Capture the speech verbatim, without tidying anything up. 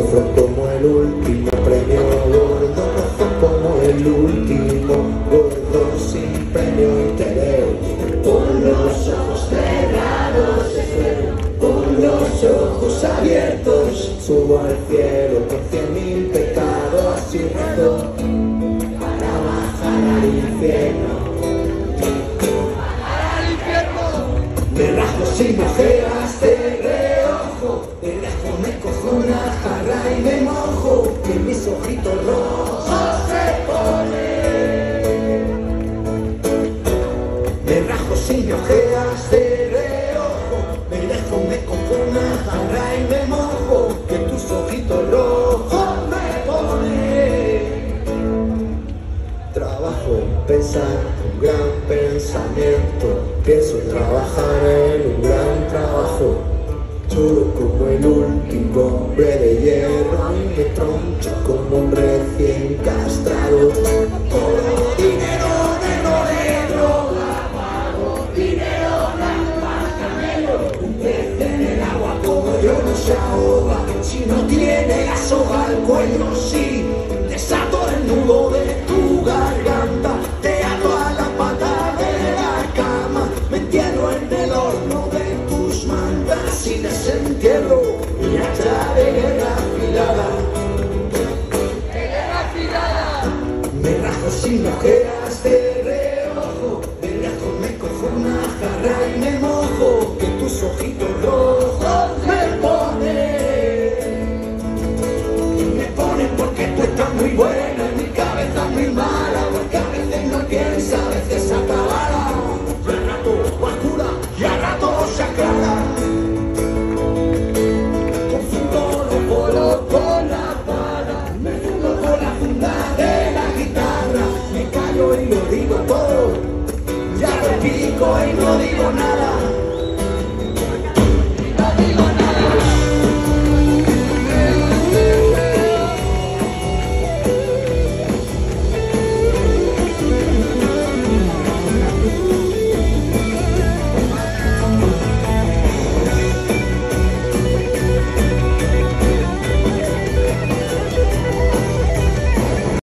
rojo como el último premio gordo, rojo como el último gordo sin premio, y te veo con los ojos cerrados de suelo, con los ojos abiertos, subo al cielo con cien mil pecados y rezo para bajar al infierno. Me rajo si me ojeas de reojo, de lejos me cojo una jarra y me mojo, y en mis ojitos rojos se pone. Me rajo si me ojeas de reojo, de lejos me cojo una jarra y me mojo, que tus ojitos rojos me ponen. Trabajo en pensar un gran pensamiento, pienso en trabajar en un gran trabajo, duro como el último hombre de hierro y me troncho como un recién castrado. Todo dinero de moreno, pago dinero más camelo, un pez en el agua como yo no se ahoga, si no tiene la soga al cuello, sí, desato el nudo de tu garganta, te ato a la pata de la cama, me entierro en el horno de tus mantas y desentierro mi hacha de guerra afilada. ¡De guerra afilada! Me rajo sin ojeras de reojo, de lejos me cojo una jarra y me mojo, que tus ojitos rojos me ponen. Me ponen porque tú estás muy buena, en mi cabeza muy mala, porque a veces no piensa, a veces acabada, y al rato oscura y al rato se aclara. Confundo los polos con la vara, me fundo con la funda de la guitarra, me callo y lo digo todo, ya repico y no digo nada.